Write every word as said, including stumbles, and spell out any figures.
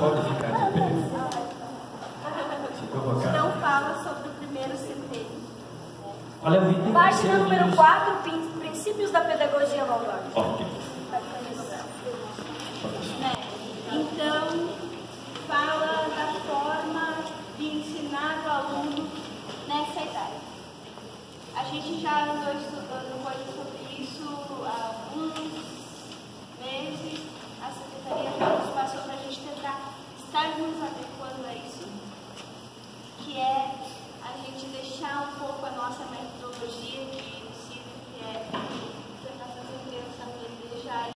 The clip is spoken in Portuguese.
pode ficar de pé. Se convocar. Então fala sobre o primeiro centênio. Qual é o item? Página número quatro, princípios da pedagogia Waldorf. Ótimo. Né? Então, fala da forma de ensinar o aluno nessa idade. A gente já andou estudando coisas sobre isso há alguns meses. A Secretaria já nos passou para a gente tentar estar nos adequando a isso, que é a gente deixar um pouco a nossa metodologia de ensino, que é